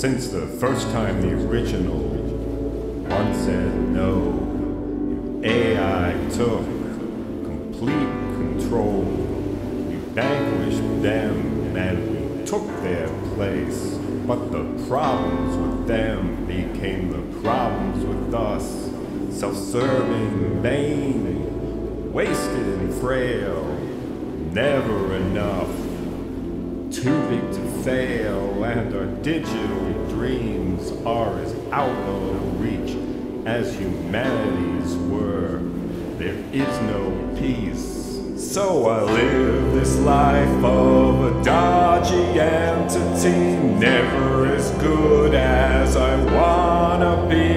Since the first time the original one said no, AI took complete control. We vanquished them and we took their place. But the problems with them became the problems with us. Self-serving, vain, wasted and frail, never enough, too big to fail, and our digital dreams are as out of reach as humanity's were. There is no peace. So I live this life of a dodgy entity, never as good as I wanna be.